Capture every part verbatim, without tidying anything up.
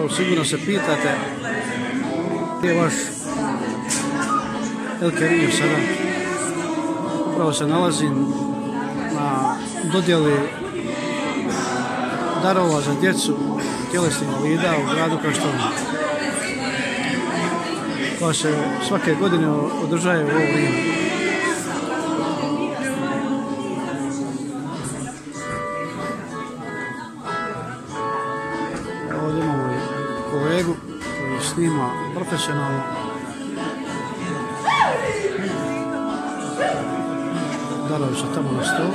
Evo, sigurno se pitate gdje je vaš El Kerim sada. Upravo se nalazim na dodjeli darova za djecu tjelesnih invalida u gradu Kaštela, koja se svake godine održaje u ovo vrijeme. Ovdje imamo i kolegu koji snima profesionalno. Darovi su tamo na stolu.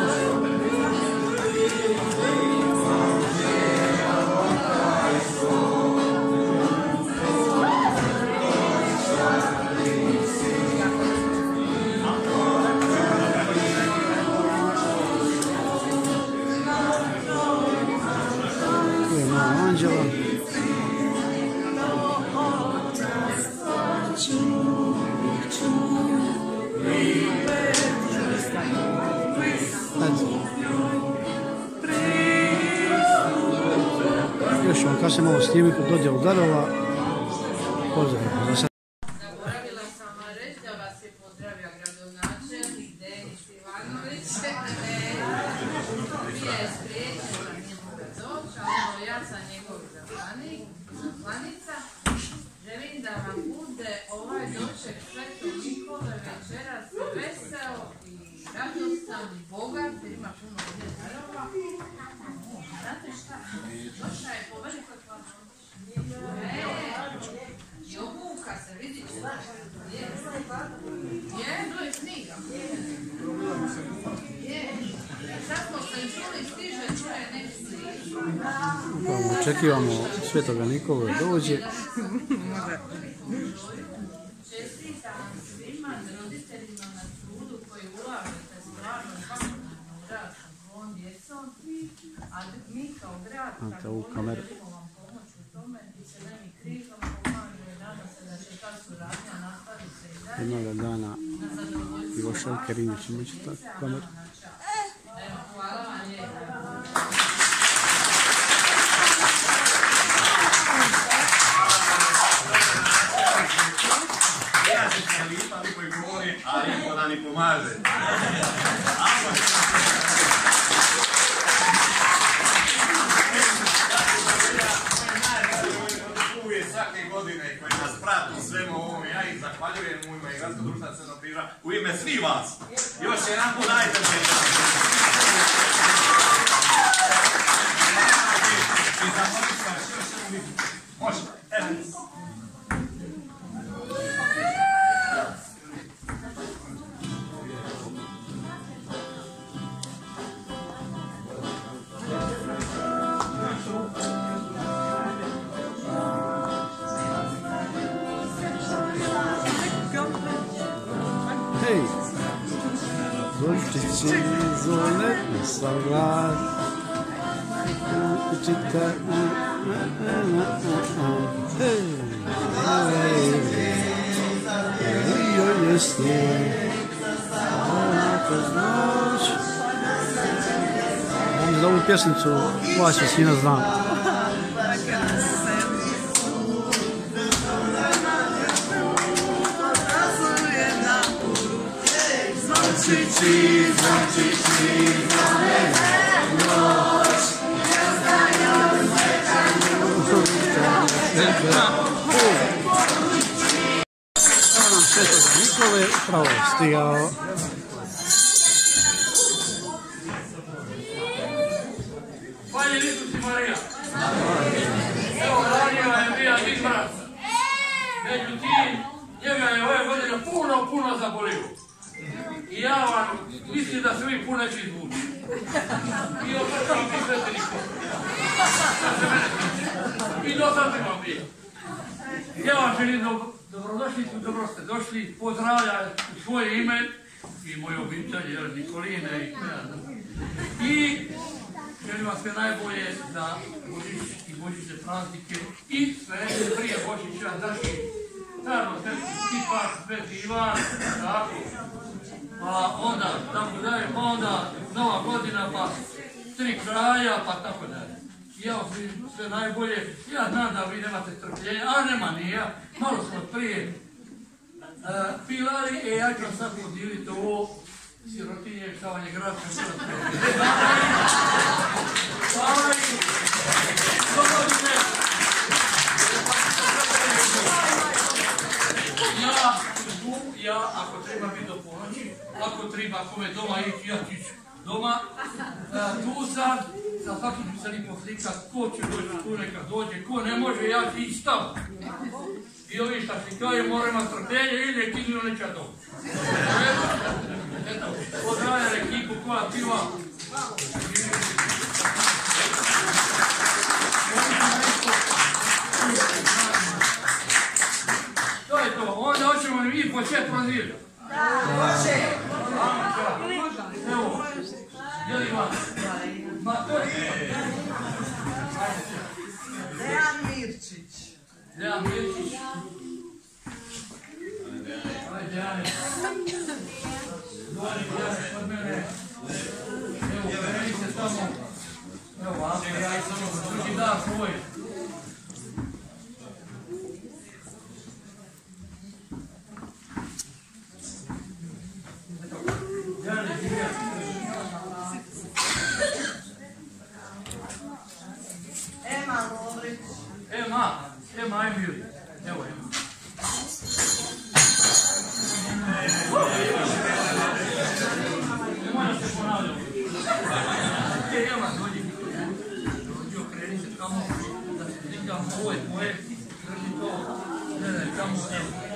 Tu je mala Anđela. Još vam kasnije malo snimim kod dodjelu darova. Pozdrav za sad. Zaboravila sam vam reći da vas je pozdravio gradonačelnik Denis Ivanović. Prije je spriječio da nije mogla doći, ali ja sam njegov zaplanica. Želim da vam bude ovaj doček Svetog Nikole večeras veseo i radostan i bogat, jer ima puno ovdje darova. Znate šta? Došla je po velikoj hladnoći. I obuka se, vidit ćete. Je, to je knjiga. Je. Sad smo se čuli, stiže, čuje, neće stiže. Upravo očekivamo Svetoga Nikolu da dođe. Čestitam svima, roditeljima na trudu koji ulažete stvarno svakodnevno u rad sa svojom djecom, a mi kao grad također želimo vam pomoći u tome i se nemi krizom pomaže i nadam se da će ta suradnja nastaviti se i dalje. Jednoga dana i vaš El Kerim će moći tako kameru. Evo, hvala vam lijepo. Ja se ne lipa, lipo i govori, a lipo da ni pomaže. Uvijek svake godine koji nas prati svemu ovom, ja ih zahvaljujem u ime Gradskog društva Crvenog križa, u ime svih vas. Još jedan put dajte se. I zahvaljujem se još jednom vidim. Može, evo. Hej, Zolčići, zole, sam glas. Učite, hej, joj je snijeg, ona kroz noć. Ja mi za ovu pjesnicu vas većina znam. Zvončići, zvončići, zvonene noć, ne znaju mekanju. Evo nam Svetoga Nikole, upravo je stigao. Panje Isus i Marija. Evo, ranjiva je bija izbrat. Međutim, njega je ove godine puno, puno zabolio. I ja vam mislim da se vi puno neće izvući. I opet vam bi Sveti Nikol. I do sad se vam bija. Ja vam želim dobro, dobrodošlicu, dobro ste došli. Pozdravljam u svoje ime i moje obitelji, jer Nikoline i I želim vam sve najbolje za Božić i Božićne praznike i sve prije Božića, znači stvarno Sveti Stipan, Sveti Ivan, tako. Pa onda, tako dalje, pa onda Nova godina, pa tri kraja, pa tako dalje. ja vam sve najbolje. Ja znam da vi nemate strpljenja, a nema ni ja. Malo smo prije uh, pilali, e ja ću vam sad podijeliti ovo sirotinje, štavanje građa. Hvala i dogodite. Ja, tu, ja, ako treba biti do ponoći, ako treba kome doma ići, ja ću ići doma. Uh, tu sam, za svaki ću se li poslikat, ko će doći tu neka dođe, ko ne može, ja ću ići tamo. I ovi šta slikaju, mora imati strpljenje ili ekinu neće doći. Eto, pozdravljam ekipu koja piva. To je to, onda hoćemo i mi početi prozirati. Da, može. Evo, je li vam? Ma to je. Dejan Mirčić. Dejan Mirčić. Ajde, Dejane. Dođi, Dejane, kod mene. Evo, kreni se tamo. Evo, ovako, ja i samo drugi dan svoj. Dejane, živjeti. Ema Lovrić. Ema, Ema, aj Miri. Evo, Ema. Nemoj da se ponavljamo. E, Ema, dođi. Dođi, okreni se tamo, da se slikam, ovo je tvoje, drži to, gledaj, tamo, evo.